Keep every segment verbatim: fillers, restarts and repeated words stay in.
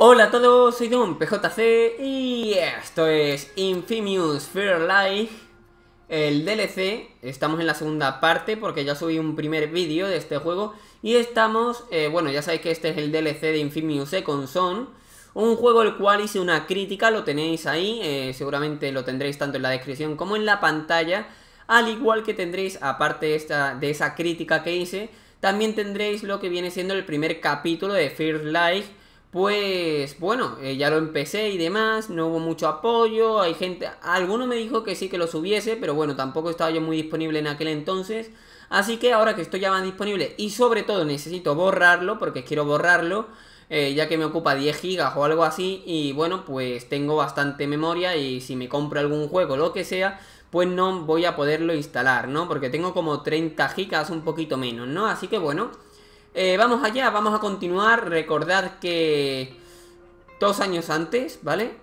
Hola a todos, soy Don P J C y esto es Infamous First Life, el D L C. Estamos en la segunda parte porque ya subí un primer vídeo de este juego. Y estamos, eh, bueno, ya sabéis que este es el D L C de Infamous Second Son, un juego el cual hice una crítica, lo tenéis ahí, eh, seguramente lo tendréis tanto en la descripción como en la pantalla. Al igual que tendréis, aparte de, esta, de esa crítica que hice, también tendréis lo que viene siendo el primer capítulo de First Life. Pues bueno, eh, ya lo empecé y demás, no hubo mucho apoyo, hay gente, alguno me dijo que sí que lo subiese, pero bueno, tampoco estaba yo muy disponible en aquel entonces. Así que ahora que estoy ya más disponible y sobre todo necesito borrarlo, porque quiero borrarlo, eh, ya que me ocupa diez gigas o algo así. Y bueno, pues tengo bastante memoria y si me compro algún juego o lo que sea, pues no voy a poderlo instalar, ¿no? Porque tengo como treinta gigas, un poquito menos, ¿no? Así que bueno... Eh, vamos allá, vamos a continuar. Recordad que dos años antes, ¿vale?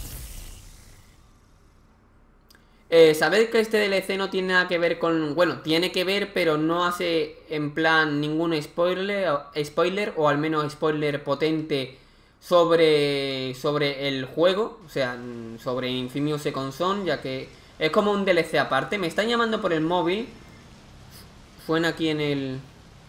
Eh, sabed que este D L C no tiene nada que ver con... Bueno, tiene que ver, pero no hace en plan ningún spoiler, spoiler o al menos spoiler potente sobre, sobre el juego. O sea, sobre Infamous Second Son, ya que es como un D L C aparte. Me están llamando por el móvil. Suena aquí en el...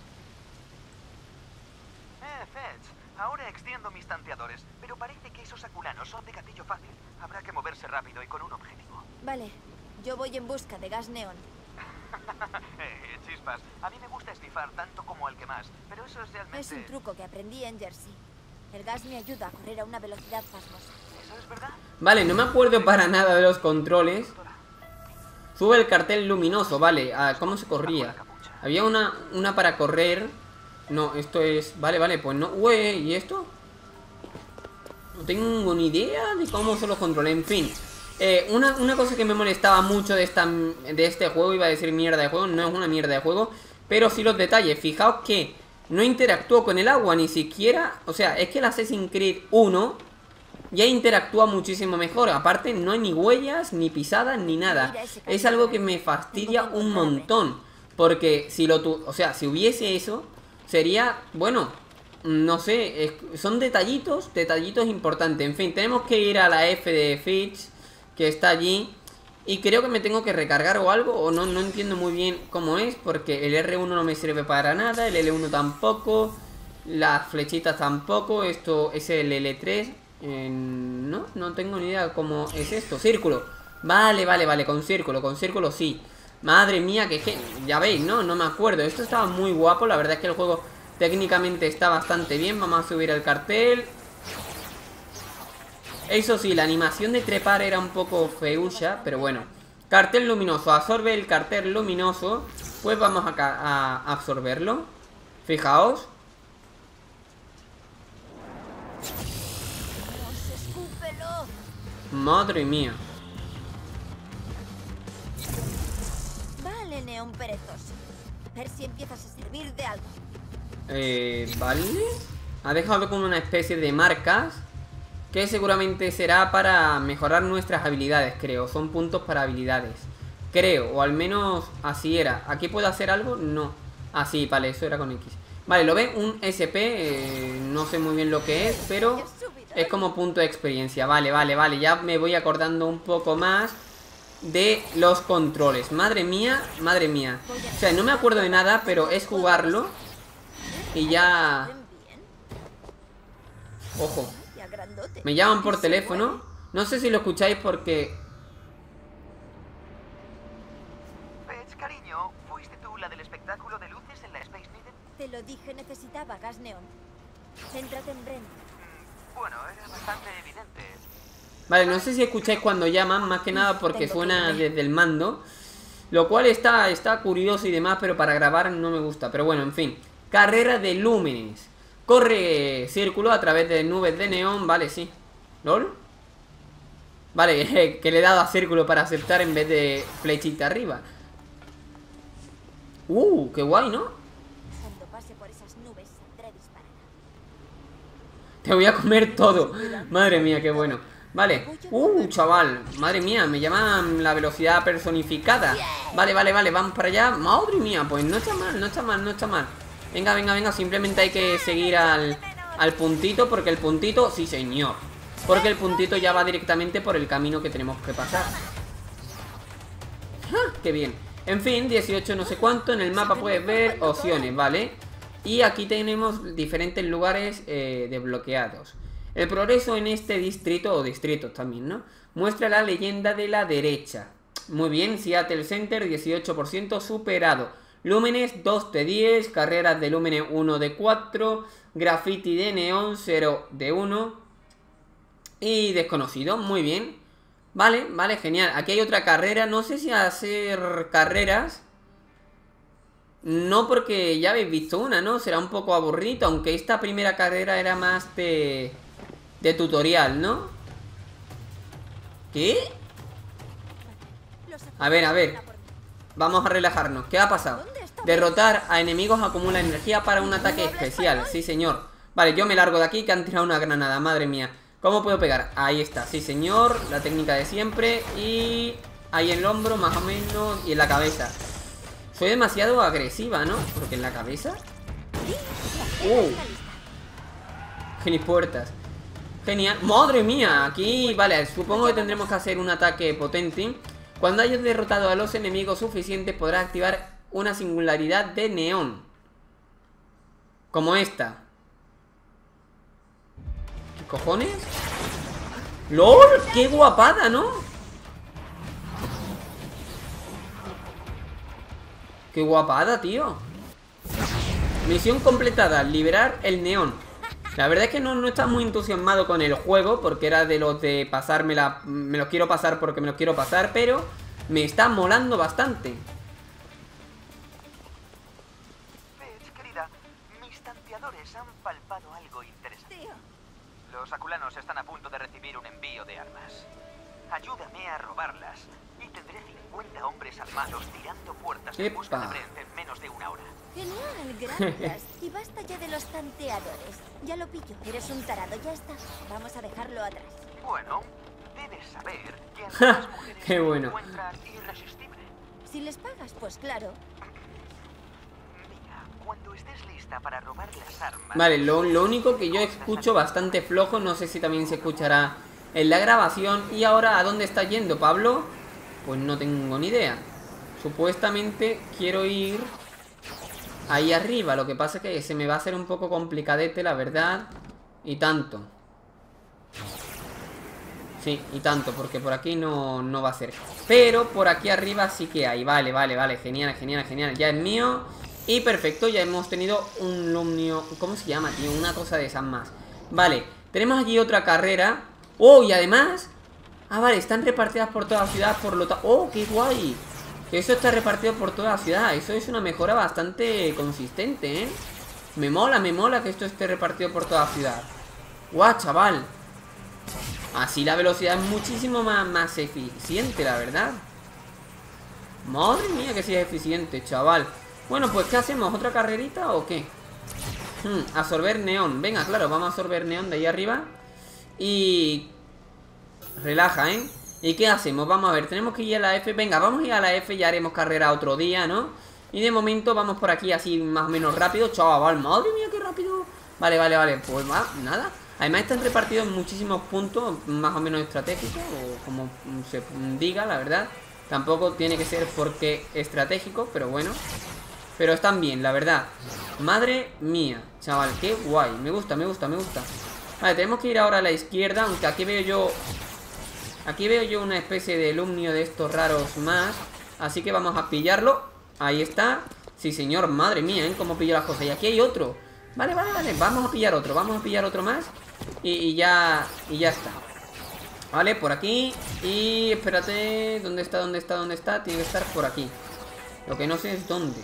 Ahora extiendo mis tanteadores, pero parece que esos aculanos son de gatillo fácil. Habrá que moverse rápido y con un objetivo. Vale, yo voy en busca de gas neón. eh, chispas, a mí me gusta esnifar tanto como el que más, pero eso es realmente... Es un truco que aprendí en Jersey. El gas me ayuda a correr a una velocidad pasmosa. ¿Eso es verdad? Vale, no me acuerdo para nada de los controles. Sube el cartel luminoso, vale. Ah, ¿cómo se corría? Había una, una para correr... No, esto es... Vale, vale, pues no... Ué, ¿y esto? No tengo ni idea de cómo son los controles. En fin, eh, una, una cosa que me molestaba mucho de, esta, de este juego, iba a decir mierda de juego, no es una mierda de juego, pero sí los detalles. Fijaos que no interactúo con el agua, ni siquiera... O sea, es que el Assassin's Creed uno ya interactúa muchísimo mejor. Aparte, no hay ni huellas, ni pisadas, ni nada. Es algo que me fastidia un montón. Porque si lo tu... O sea, si hubiese eso... Sería, bueno, no sé, es, son detallitos, detallitos importantes. En fin, tenemos que ir a la F de Fitch, que está allí. Y creo que me tengo que recargar o algo, o no, no entiendo muy bien cómo es, porque el R uno no me sirve para nada, el L uno tampoco, las flechitas tampoco, esto es el L tres. Eh, no, no tengo ni idea cómo es esto. Círculo, vale, vale, vale, con círculo, con círculo sí. Madre mía, que, que ya veis, ¿no? No me acuerdo. Esto estaba muy guapo. La verdad es que el juego técnicamente está bastante bien. Vamos a subir el cartel. Eso sí, la animación de trepar era un poco feucha, pero bueno. Cartel luminoso. Absorbe el cartel luminoso. Pues vamos acá a absorberlo. Fijaos. Madre mía. Neón perezoso. A ver si empiezas a servir de algo. Eh, vale. Ha dejado como una especie de marcas que seguramente será para mejorar nuestras habilidades, creo. Son puntos para habilidades, creo, o al menos así era. ¿Aquí puedo hacer algo? No. Ah, sí, vale, eso era con X. Vale, lo ven, un S P, eh, no sé muy bien lo que es, pero es como punto de experiencia. Vale, vale, vale, ya me voy acordando un poco más de los controles. Madre mía, madre mía. O sea, no me acuerdo de nada, pero es jugarlo y ya... Ojo. Me llaman por teléfono. No sé si lo escucháis porque... Pech, cariño, ¿fuiste tú la del espectáculo de luces en la Space Needle? Te lo dije, necesitaba gas neón. Céntrate en Brenda. Mm, bueno, era bastante evidente. Vale, no sé si escucháis cuando llaman, más que nada porque suena desde el mando, lo cual está, está curioso y demás, pero para grabar no me gusta. Pero bueno, en fin. Carrera de lúmenes. Corre círculo a través de nubes de neón, vale, sí. ¿Lol? Vale, que le he dado a círculo para aceptar en vez de flechita arriba. Uh, qué guay, ¿no? Cuando pase por esas nubes, saldré disparada. Te voy a comer todo. Madre mía, qué bueno. Vale, uh, chaval, madre mía, me llaman la velocidad personificada. Vale, vale, vale, vamos para allá. Madre mía, pues no está mal, no está mal, no está mal. Venga, venga, venga, simplemente hay que seguir al, al puntito, porque el puntito, sí señor, porque el puntito ya va directamente por el camino que tenemos que pasar. ¡Ah, qué bien! En fin, dieciocho no sé cuánto. En el mapa puedes ver opciones, ¿vale? Y aquí tenemos diferentes lugares eh, desbloqueados. El progreso en este distrito, o distritos también, ¿no? Muestra la leyenda de la derecha. Muy bien, Seattle Center, dieciocho por ciento superado. Lúmenes, dos de diez. Carreras de lúmenes, uno de cuatro. Graffiti de neón, cero de uno. Y desconocido, muy bien. Vale, vale, genial. Aquí hay otra carrera. No sé si hacer carreras. No, porque ya habéis visto una, ¿no? Será un poco aburrido. Aunque esta primera carrera era más de... de tutorial, ¿no? ¿Qué? A ver, a ver. Vamos a relajarnos. ¿Qué ha pasado? Derrotar a enemigos acumula energía para un ataque especial. Sí, señor. Vale, yo me largo de aquí, que han tirado una granada. Madre mía. ¿Cómo puedo pegar? Ahí está. Sí, señor. La técnica de siempre. Y... ahí en el hombro, más o menos. Y en la cabeza. Soy demasiado agresiva, ¿no? Porque en la cabeza... ¡Uh! Gilipuertas. Genial. ¡Madre mía! Aquí, vale, supongo que tendremos que hacer un ataque potente. Cuando hayas derrotado a los enemigos suficientes, podrás activar una singularidad de neón. Como esta. ¿Qué cojones? ¡Lol! ¡Qué guapada!, ¿no? ¡Qué guapada, tío! Misión completada, liberar el neón. La verdad es que no, no estaba muy entusiasmado con el juego, porque era de los de pasármela. Me los quiero pasar porque me los quiero pasar, pero me está molando bastante. Fetch, querida, mis tanteadores han palpado algo interesante. Tío. Los aculanos están a punto de recibir un envío de armas. Ayúdame a robarlas y tendré cincuenta hombres armados tirando puertas en busca de ¡Epa! Brent en menos de una hora. Genial, gracias. Y basta ya de los tanteadores. Ya lo pillo, eres un tarado, ya está. Vamos a dejarlo atrás. Bueno, debes saber que algunas mujeres ¡Qué bueno! me encuentran irresistible. Si les pagas, pues claro. Mira, cuando estés lista para robar las armas... Vale, lo, lo único que yo escucho bastante flojo. No sé si también se escuchará en la grabación. Y ahora, ¿a dónde está yendo Pablo? Pues no tengo ni idea. Supuestamente quiero ir ahí arriba. Lo que pasa es que se me va a hacer un poco complicadete, la verdad. Y tanto. Sí, y tanto, porque por aquí no, no va a ser. Pero por aquí arriba sí que hay. Vale, vale, vale, genial, genial, genial. Ya es mío. Y perfecto, ya hemos tenido un lumnio. ¿Cómo se llama, tío? Una cosa de esas más. Vale, tenemos aquí otra carrera. Oh, y además... ah, vale, están repartidas por toda la ciudad, por lo tanto... ¡oh, qué guay! Que eso está repartido por toda la ciudad. Eso es una mejora bastante consistente, ¿eh? Me mola, me mola que esto esté repartido por toda la ciudad. ¡Guau, chaval! Así la velocidad es muchísimo más, más eficiente, la verdad. Madre mía, que sí es eficiente, chaval. Bueno, pues ¿qué hacemos? ¿Otra carrerita o qué? Hmm, absorber neón. Venga, claro, vamos a absorber neón de ahí arriba. Y... relaja, ¿eh? ¿Y qué hacemos? Vamos a ver, tenemos que ir a la F. Venga, vamos a ir a la F, ya haremos carrera otro día, ¿no? Y de momento vamos por aquí así más o menos rápido. Chaval, madre mía, qué rápido. Vale, vale, vale, pues va, nada. Además están repartidos en muchísimos puntos más o menos estratégicos, o como se diga, la verdad. Tampoco tiene que ser porque estratégico, pero bueno. Pero están bien, la verdad. Madre mía, chaval, qué guay. Me gusta, me gusta, me gusta. Vale, tenemos que ir ahora a la izquierda, aunque aquí veo yo... aquí veo yo una especie de lumnio de estos raros más. Así que vamos a pillarlo. Ahí está. Sí, señor, madre mía, ¿eh? Cómo pillo las cosas. Y aquí hay otro. Vale, vale, vale, vamos a pillar otro. Vamos a pillar otro más. Y, y ya... y ya está. Vale, por aquí. Y espérate, ¿dónde está, dónde está, dónde está? Tiene que estar por aquí. Lo que no sé es dónde.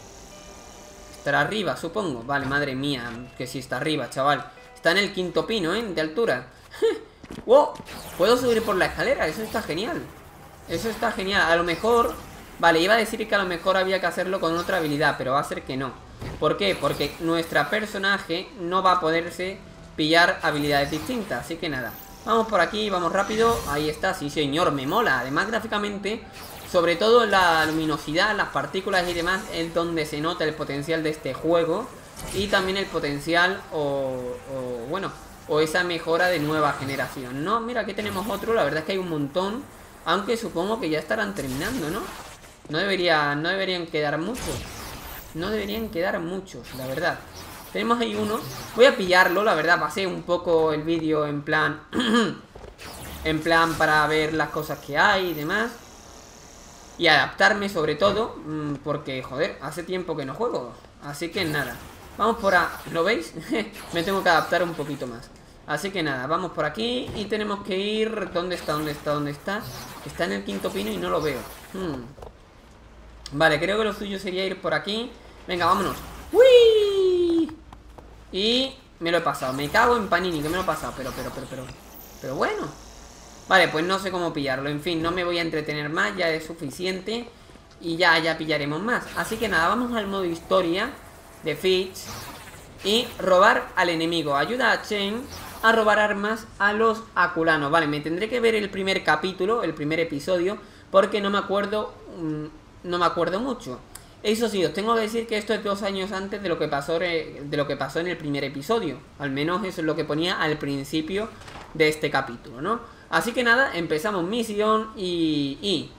Estará arriba, supongo. Vale, madre mía, que sí está arriba, chaval. Está en el quinto pino, ¿eh? De altura. ¡Wow! Puedo subir por la escalera, eso está genial. Eso está genial, a lo mejor... vale, iba a decir que a lo mejor había que hacerlo con otra habilidad, pero va a ser que no. ¿Por qué? Porque nuestra personaje no va a poderse pillar habilidades distintas. Así que nada, vamos por aquí, vamos rápido. Ahí está, sí señor, me mola. Además gráficamente, sobre todo la luminosidad, las partículas y demás, es donde se nota el potencial de este juego. y también el potencial o, o bueno, o esa mejora de nueva generación, ¿no? Mira, aquí tenemos otro, la verdad es que hay un montón, aunque supongo que ya estarán terminando, ¿no? No debería, no deberían quedar muchos. No deberían quedar muchos, la verdad. Tenemos ahí uno. Voy a pillarlo, la verdad. Pasé un poco el vídeo en plan... en plan para ver las cosas que hay y demás. Y adaptarme sobre todo. Porque, joder, hace tiempo que no juego. Así que nada. Vamos por a... ¿Lo veis? Me tengo que adaptar un poquito más. Así que nada, vamos por aquí. Y tenemos que ir... ¿Dónde está? ¿Dónde está? ¿Dónde está? Está en el quinto pino y no lo veo. Hmm. Vale, creo que lo suyo sería ir por aquí. Venga, vámonos. ¡Uy! Y me lo he pasado. Me cago en Panini, que me lo he pasado. Pero, pero, pero, pero... Pero bueno. Vale, pues no sé cómo pillarlo. En fin, no me voy a entretener más. Ya es suficiente. Y ya, ya pillaremos más. Así que nada, vamos al modo historia de Fitch. Y robar al enemigo. Ayuda a Chen a robar armas a los Aquulanos. Vale, me tendré que ver el primer capítulo, el primer episodio, porque no me acuerdo... Mmm, no me acuerdo mucho. Eso sí, os tengo que decir que esto es dos años antes de lo que pasó de lo que pasó en el primer episodio. Al menos eso es lo que ponía al principio de este capítulo, ¿no? Así que nada, empezamos misión y... y...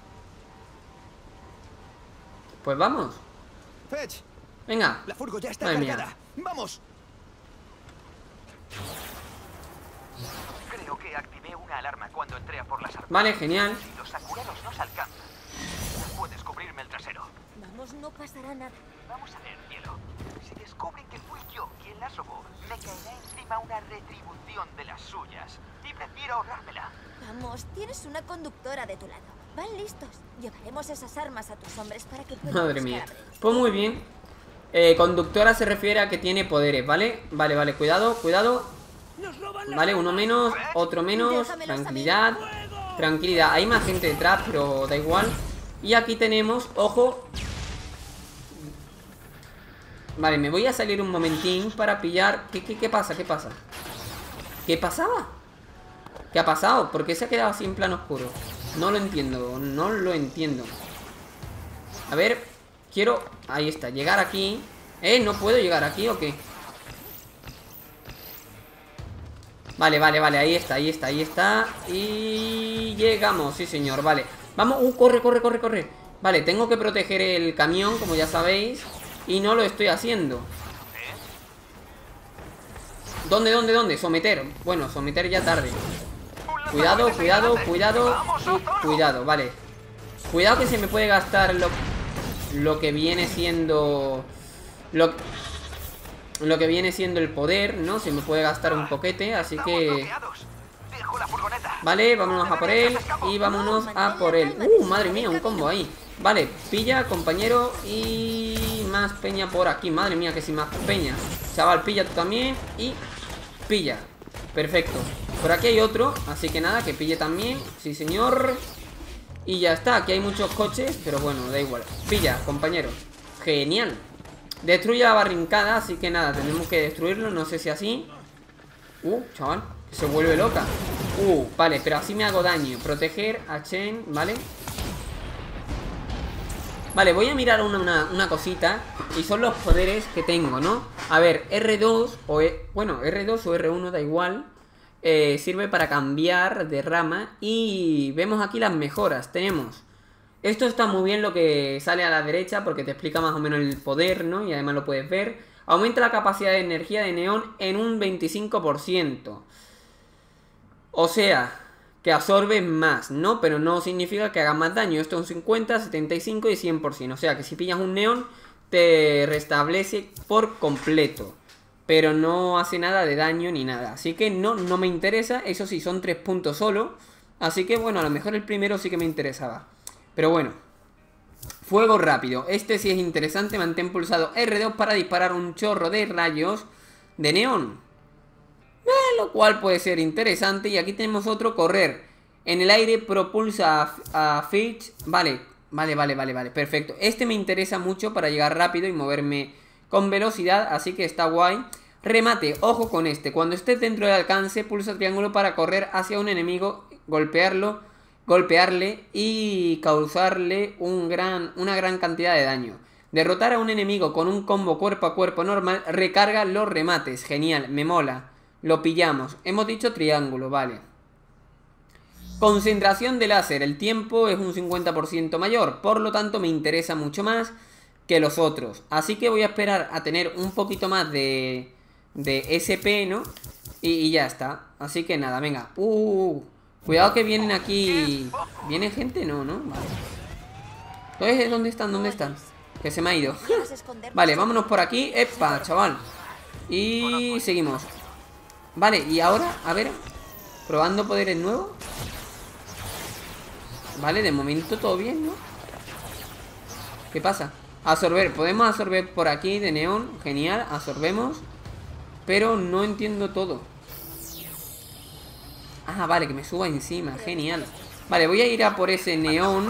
Pues vamos. Fetch. Venga. La furgo ya está Madre cargada. mía. ¡Vamos! Creo que activé una alarma cuando entré a por las armas. Vale, genial. Si los Aquulanos nos alcanzan, puedes cubrirme el trasero. Vamos, no pasará nada. Vamos a ver, cielo. Si descubren que fui yo quien la robó, me caerá encima una retribución de las suyas. Y prefiero ahorrármela. Vamos, tienes una conductora de tu lado. Van listos. Llevaremos esas armas a tus hombres para que puedan Madre buscar mía. a Brent. Pues muy bien. eh, Conductora se refiere a que tiene poderes, ¿vale? Vale, vale, cuidado, cuidado. Vale, uno menos, otro menos. Déjamelos a mí. Tranquilidad. Tranquilidad, hay más gente detrás, pero da igual. Y aquí tenemos, ojo. Vale, me voy a salir un momentín para pillar. ¿Qué, qué, qué pasa? ¿Qué pasa? ¿Qué pasaba? ¿Qué ha pasado? ¿Por qué se ha quedado así en plano oscuro? No lo entiendo, no lo entiendo. A ver, quiero... Ahí está, llegar aquí. ¿Eh? ¿No puedo llegar aquí o qué? Vale, vale, vale, ahí está, ahí está, ahí está. Y llegamos, sí señor, vale. Vamos, uh, corre, corre, corre, corre. Vale, tengo que proteger el camión, como ya sabéis. Y no lo estoy haciendo. ¿Dónde, dónde, dónde? Someter. Bueno, someter ya tarde. Cuidado, cuidado, cuidado y cuidado, vale. Cuidado que se me puede gastar lo, lo que viene siendo... Lo, lo que viene siendo el poder, ¿no? Se me puede gastar un poquete, así que... Vale, vámonos a por él. Y vámonos a por él. Uh, madre mía, un combo ahí. Vale, pilla, compañero. Y más peña por aquí. Madre mía, que si más peña. Chaval, pilla tú también. Y pilla. Perfecto. Por aquí hay otro, así que nada, que pille también. Sí, señor. Y ya está, aquí hay muchos coches, pero bueno, da igual. Pilla, compañero. Genial. Destruye la barricada, así que nada, tenemos que destruirlo, no sé si así. Uh, chaval, se vuelve loca. Uh, vale, pero así me hago daño. Proteger a Chen, ¿vale? Vale, voy a mirar una, una, una cosita. Y son los poderes que tengo, ¿no? A ver, R dos o... E, bueno, R dos o R uno, da igual. Eh, sirve para cambiar de rama. Y vemos aquí las mejoras. Tenemos... Esto está muy bien lo que sale a la derecha, porque te explica más o menos el poder, ¿no? Y además lo puedes ver. Aumenta la capacidad de energía de neón en un veinticinco por ciento. O sea, que absorbe más, ¿no? Pero no significa que haga más daño. Esto es un cincuenta, setenta y cinco y cien por ciento. O sea, que si pillas un neón, te restablece por completo. Pero no hace nada de daño ni nada. Así que no, no me interesa. Eso sí, son tres puntos solo. Así que bueno, a lo mejor el primero sí que me interesaba. Pero bueno. Fuego rápido. Este sí es interesante. Mantén pulsado R dos para disparar un chorro de rayos de neón. Eh, lo cual puede ser interesante. Y aquí tenemos otro, correr. En el aire propulsa a, a Fitch. Vale, vale, vale, vale, vale. Perfecto. Este me interesa mucho para llegar rápido y moverme con velocidad. Así que está guay. Remate, ojo con este. Cuando estés dentro del alcance, pulsa triángulo para correr hacia un enemigo, golpearlo, golpearle y causarle un gran, una gran cantidad de daño. Derrotar a un enemigo con un combo cuerpo a cuerpo normal recarga los remates. Genial, me mola. Lo pillamos. Hemos dicho triángulo, vale. Concentración de láser. El tiempo es un cincuenta por ciento mayor. Por lo tanto me interesa mucho más que los otros. Así que voy a esperar a tener un poquito más de, de S P, ¿no? Y, y ya está. Así que nada, venga. Uh, cuidado que vienen aquí. ¿Viene gente? No, ¿no? Vale. Entonces, ¿dónde están? ¿Dónde están? Que se me ha ido. Vale, vámonos por aquí. ¡Epa, chaval! Y seguimos. Vale, y ahora, a ver. Probando poderes nuevos. Vale, de momento todo bien, ¿no? ¿Qué pasa? Absorber, podemos absorber por aquí de neón. Genial, absorbemos. Pero no entiendo todo. Ah, vale, que me suba encima, genial. Vale, voy a ir a por ese neón.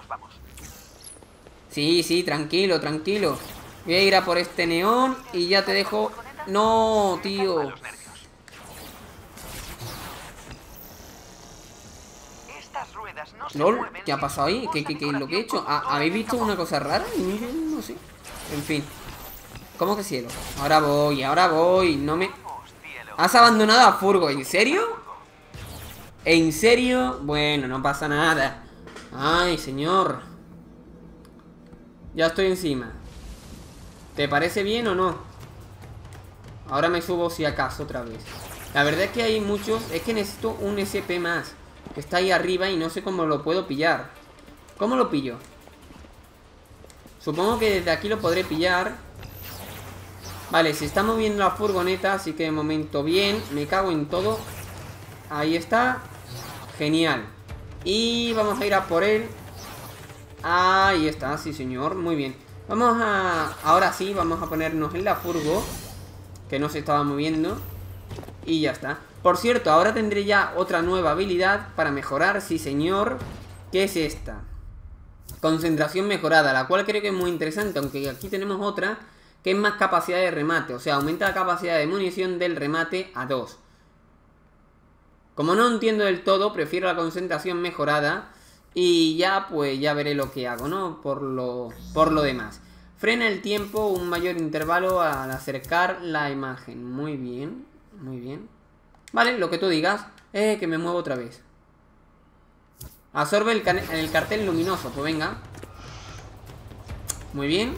Sí, sí, tranquilo, tranquilo. Voy a ir a por este neón y ya te dejo... No, tío. LOL, ¿qué ha pasado ahí? ¿Qué, qué, qué es lo que he hecho? ¿Habéis visto una cosa rara? No sé. En fin. ¿Cómo que cielo? Ahora voy, ahora voy. No me... ¿Has abandonado a Furgo? ¿En serio? ¿En serio? Bueno, no pasa nada. Ay, señor. Ya estoy encima. ¿Te parece bien o no? Ahora me subo si acaso otra vez. La verdad es que hay muchos... Es que necesito un S P más. Que está ahí arriba y no sé cómo lo puedo pillar. ¿Cómo lo pillo? Supongo que desde aquí lo podré pillar. Vale, se está moviendo la furgoneta, así que de momento bien. Me cago en todo. Ahí está. Genial. Y vamos a ir a por él. Ahí está, sí señor, muy bien. Vamos a... Ahora sí, vamos a ponernos en la furgo, que no se estaba moviendo. Y ya está. Por cierto, ahora tendré ya otra nueva habilidad para mejorar, sí señor. Que es esta. Concentración mejorada, la cual creo que es muy interesante. Aunque aquí tenemos otra, que es más capacidad de remate. O sea, aumenta la capacidad de munición del remate a dos. Como no entiendo del todo, prefiero la concentración mejorada. Y ya, pues, ya veré lo que hago, ¿no? Por lo, por lo demás. Frena el tiempo, un mayor intervalo al acercar la imagen. Muy bien, muy bien. Vale, lo que tú digas. Eh, que me muevo otra vez. Absorbe el, el cartel luminoso, pues venga. Muy bien.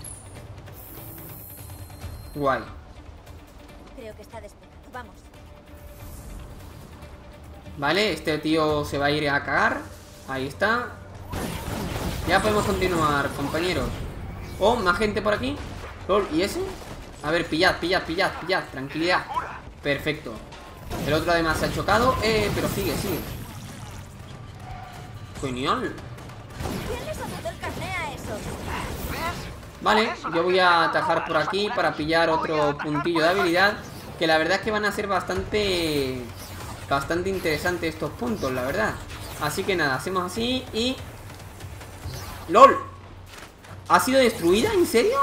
Guay. Creo que está despejado, vamos. Vale, este tío se va a ir a cagar. Ahí está. Ya podemos continuar, compañeros. Oh, más gente por aquí. LOL, ¿y ese? A ver, pillad, pillad, pillad, pillad. Tranquilidad. Perfecto. El otro además se ha chocado. Eh, pero sigue, sigue. Genial. ¿Quién les ha dado el carné a esos? Vale, yo voy a atajar por aquí para pillar otro puntillo de habilidad. Que la verdad es que van a ser bastante... Bastante interesantes estos puntos, la verdad. Así que nada, hacemos así y... ¡Lol! ¿Ha sido destruida? ¿En serio?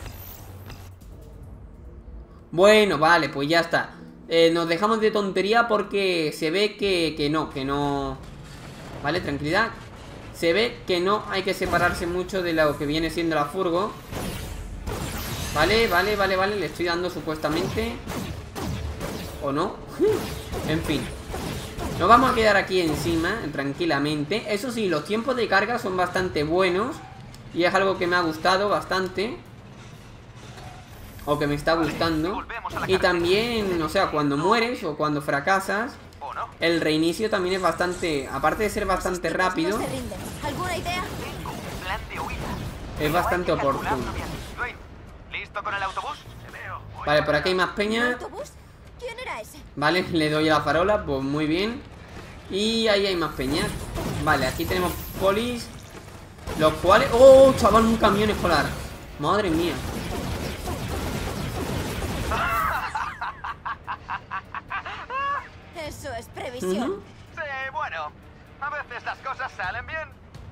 Bueno, vale, pues ya está. eh, Nos dejamos de tontería porque se ve que, que no, que no... Vale, tranquilidad. Se ve que no hay que separarse mucho de lo que viene siendo la furgo. Vale, vale, vale, vale. Le estoy dando supuestamente. ¿O no? En fin. Nos vamos a quedar aquí encima, tranquilamente. Eso sí, los tiempos de carga son bastante buenos. Y es algo que me ha gustado bastante. O que me está gustando. Y también, o sea, cuando mueres o cuando fracasas, el reinicio también es bastante... Aparte de ser bastante rápido, ¿Alguna idea? es bastante oportuno. ¿Listo con el autobús? Vale, por aquí hay más peña. ¿Autobús? ¿Quién era ese? Vale, le doy a la farola, pues muy bien. Y ahí hay más peña. Vale, aquí tenemos polis. Los cuales... ¡Oh, chaval! Un camión escolar. Madre mía. Eso es previsión. Uh-huh. Sí, bueno. A veces las cosas salen bien.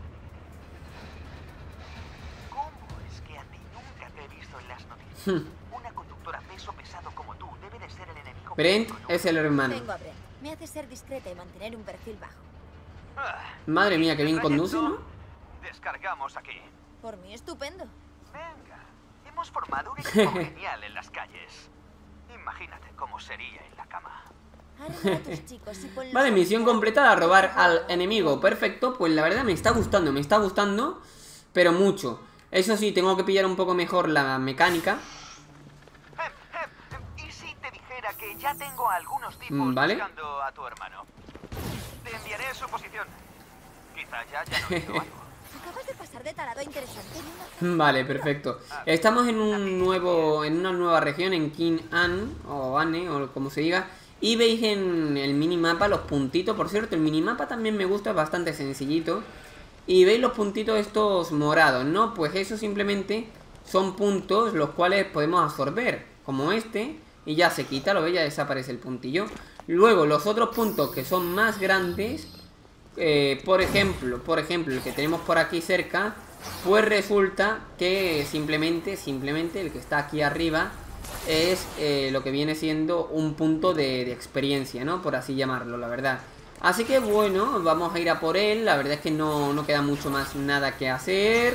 ¿Cómo es que a ti nunca te he visto en las noticias? Una conductora peso pesado como tú debe de ser el enemigo. Brent es el hermano. Vengo a Brent. Me hace ser discreta y mantener un perfil bajo. Ah, Madre mía, que bien trayecto, conduce, ¿no? Descargamos aquí. Por mí, estupendo. Venga, hemos formado un equipo genial en las calles. Imagínate cómo sería en la cama. Arregla a tus chicos y ponlos Vale, a misión jugar. completada, robar al enemigo. Perfecto, pues la verdad me está gustando, me está gustando, pero mucho. Eso sí, tengo que pillar un poco mejor la mecánica. Eh, eh, ¿Y si te dijera que ya tengo a algunos tipos Mm, ¿vale? buscando a tu hermano? Te enviaré su posición. Quizá ya ya no hizo algo. Acabas de pasar de tarado a interesante en una... Vale, perfecto. Estamos en un nuevo, en una nueva región, en King An, o Anne, o como se diga. Y veis en el minimapa los puntitos. Por cierto, el minimapa también me gusta, es bastante sencillito. Y veis los puntitos estos morados, ¿no? Pues eso simplemente son puntos los cuales podemos absorber, como este. Y ya se quita, lo veis, ya desaparece el puntillo. Luego los otros puntos que son más grandes, eh, por ejemplo, por ejemplo, el que tenemos por aquí cerca, pues resulta que simplemente, simplemente el que está aquí arriba es eh, lo que viene siendo un punto de, de experiencia, ¿no? Por así llamarlo, la verdad. Así que bueno, vamos a ir a por él. La verdad es que no, no queda mucho más nada que hacer.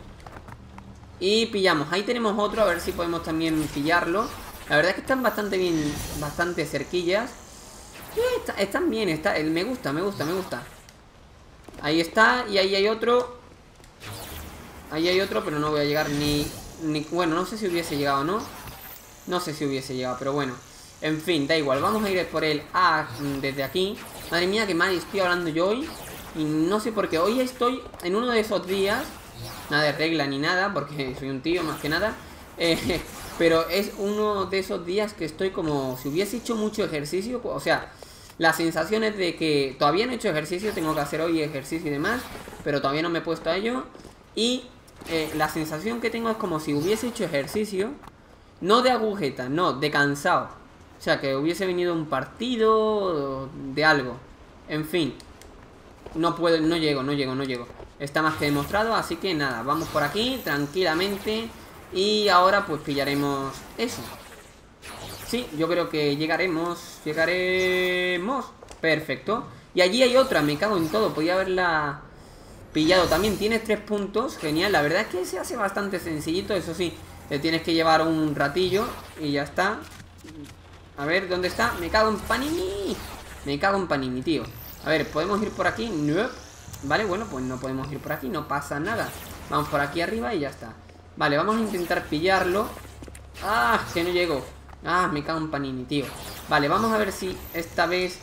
Y pillamos, ahí tenemos otro, a ver si podemos también pillarlo. La verdad es que están bastante bien, bastante cerquillas. Sí, está, están bien, está, me gusta, me gusta, me gusta. Ahí está, y ahí hay otro. Ahí hay otro, pero no voy a llegar ni, ni... Bueno, no sé si hubiese llegado o no. No sé si hubiese llegado, pero bueno. En fin, da igual, vamos a ir por él a, desde aquí. Madre mía, que mal estoy hablando yo hoy. Y no sé por qué, hoy estoy en uno de esos días. Nada de regla ni nada, porque soy un tío más que nada. Eh, pero es uno de esos días que estoy como si hubiese hecho mucho ejercicio. O sea, la sensación es de que todavía no he hecho ejercicio, tengo que hacer hoy ejercicio y demás, pero todavía no me he puesto a ello. Y eh, la sensación que tengo es como si hubiese hecho ejercicio. No de agujeta, no, de cansado. O sea, que hubiese venido un partido de algo. En fin. No puedo, no llego, no llego, no llego. Está más que demostrado, así que nada, vamos por aquí tranquilamente. Y ahora pues pillaremos eso. Sí, yo creo que llegaremos. Llegaremos. Perfecto. Y allí hay otra, me cago en todo. Podía haberla pillado también. Tienes tres puntos, genial. La verdad es que se hace bastante sencillito, eso sí. Te tienes que llevar un ratillo y ya está. A ver, ¿dónde está? Me cago en Panini. Me cago en Panini, tío. A ver, ¿podemos ir por aquí? No. Vale, bueno, pues no podemos ir por aquí, no pasa nada. Vamos por aquí arriba y ya está. Vale, vamos a intentar pillarlo. Ah, que no llego. Ah, me cago en Panini, tío. Vale, vamos a ver si esta vez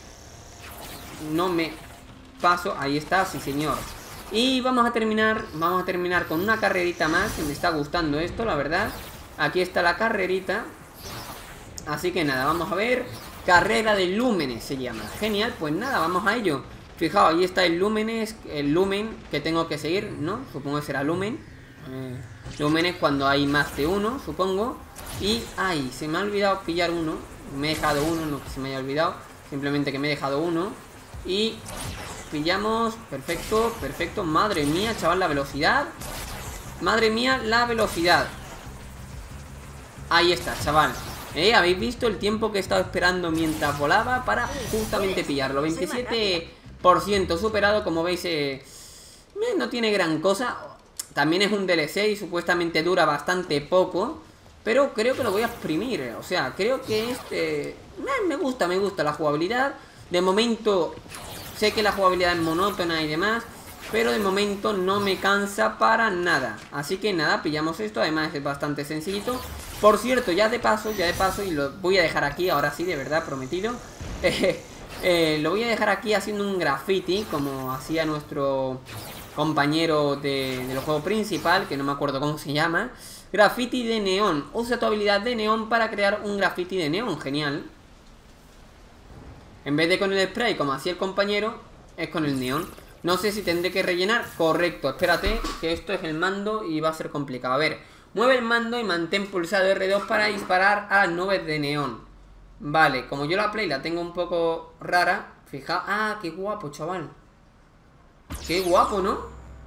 no me paso. Ahí está, sí señor. Y vamos a terminar, vamos a terminar con una carrerita más, que me está gustando esto, la verdad. Aquí está la carrerita. Así que nada, vamos a ver. Carrera de lúmenes se llama. Genial, pues nada, vamos a ello. Fijaos, ahí está el lúmenes, el lumen que tengo que seguir, ¿no? Supongo que será lumen. Eh, lúmenes cuando hay más de uno, supongo. Y, ay, se me ha olvidado pillar uno. Me he dejado uno, no que se me haya olvidado. Simplemente que me he dejado uno. Y pillamos, perfecto, perfecto. Madre mía, chaval, la velocidad. Madre mía, la velocidad. Ahí está, chaval. ¿Eh? ¿Habéis visto el tiempo que he estado esperando mientras volaba para justamente pillarlo? veintisiete por ciento superado, como veis, eh, no tiene gran cosa. También es un D L C y supuestamente dura bastante poco, pero creo que lo voy a exprimir. O sea, creo que este... Eh, me gusta, me gusta la jugabilidad. De momento, sé que la jugabilidad es monótona y demás, pero de momento no me cansa para nada. Así que nada, pillamos esto. Además es bastante sencillito. Por cierto, ya de paso, ya de paso, y lo voy a dejar aquí, ahora sí, de verdad, prometido. Eh, eh, lo voy a dejar aquí haciendo un graffiti, como hacía nuestro compañero de, del juego principal, que no me acuerdo cómo se llama. Graffiti de neón. Usa tu habilidad de neón para crear un graffiti de neón. Genial. En vez de con el spray, como hacía el compañero, es con el neón. No sé si tendré que rellenar. Correcto, espérate, que esto es el mando y va a ser complicado. A ver, mueve el mando y mantén pulsado erre dos para disparar a las nubes de neón. Vale, como yo la play la tengo un poco rara. Fijaos, ah, qué guapo, chaval. Qué guapo, ¿no?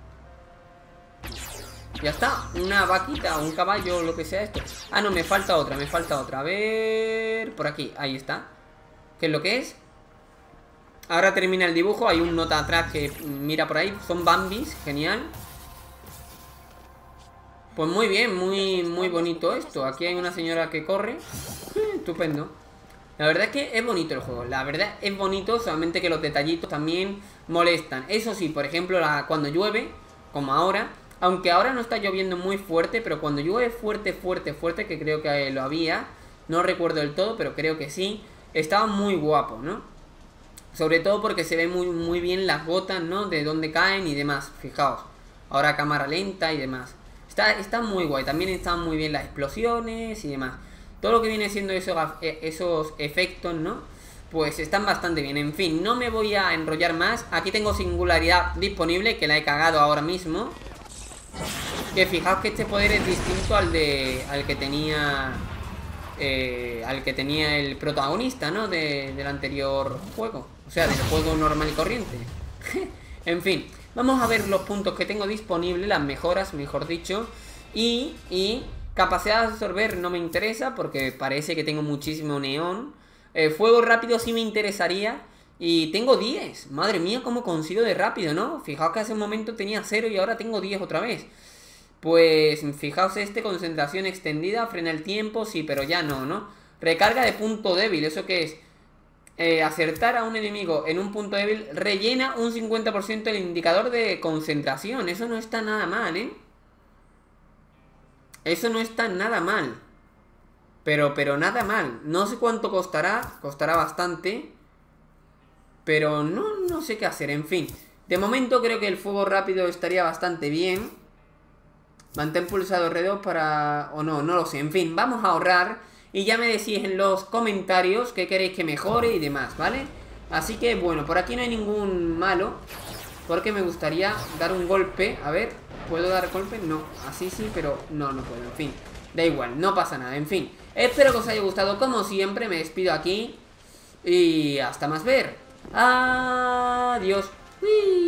Ya está, una vaquita, un caballo, lo que sea esto. Ah, no, me falta otra, me falta otra. A ver, por aquí, ahí está. ¿Qué es lo que es? Ahora termina el dibujo, hay un nota atrás que mira por ahí. Son Bambis, genial. Pues muy bien, muy, muy bonito esto. Aquí hay una señora que corre. Eh, estupendo. La verdad es que es bonito el juego. La verdad es bonito, solamente que los detallitos también molestan. Eso sí, por ejemplo, la, cuando llueve, como ahora, aunque ahora no está lloviendo muy fuerte, pero cuando llueve fuerte, fuerte, fuerte, que creo que lo había, no recuerdo del todo, pero creo que sí, estaba muy guapo, ¿no? Sobre todo porque se ve muy, muy bien las gotas, ¿no? De dónde caen y demás, fijaos. Ahora cámara lenta y demás. Está, está muy guay, también están muy bien las explosiones y demás. Todo lo que viene siendo esos, esos efectos, ¿no? Pues están bastante bien. En fin, no me voy a enrollar más. Aquí tengo singularidad disponible, que la he cagado ahora mismo. Que fijaos que este poder es distinto al de al que tenía eh, al que tenía el protagonista, ¿no? De, del anterior juego. O sea, del juego normal y corriente. En fin, vamos a ver los puntos que tengo disponibles, las mejoras, mejor dicho. Y... y capacidad de absorber no me interesa porque parece que tengo muchísimo neón. Eh, fuego rápido sí me interesaría. Y tengo diez. Madre mía, cómo consigo de rápido, ¿no? Fijaos que hace un momento tenía cero y ahora tengo diez otra vez. Pues fijaos este, concentración extendida, frena el tiempo, sí, pero ya no, ¿no? Recarga de punto débil, ¿eso qué es? Eh, acertar a un enemigo en un punto débil rellena un cincuenta por ciento el indicador de concentración. Eso no está nada mal, ¿eh? Eso no está nada mal. Pero, pero nada mal. No sé cuánto costará. Costará bastante. Pero no, no sé qué hacer. En fin. De momento creo que el fuego rápido estaría bastante bien. Mantén pulsado R dos para... o no, no lo sé. En fin, vamos a ahorrar. Y ya me decís en los comentarios qué queréis que mejore y demás, ¿vale? Así que, bueno, por aquí no hay ningún malo. Porque me gustaría dar un golpe. A ver... ¿puedo dar golpe? No, así sí, pero no, no puedo, en fin. Da igual, no pasa nada, en fin. Espero que os haya gustado, como siempre, me despido aquí. Y hasta más ver. Adiós. Uy.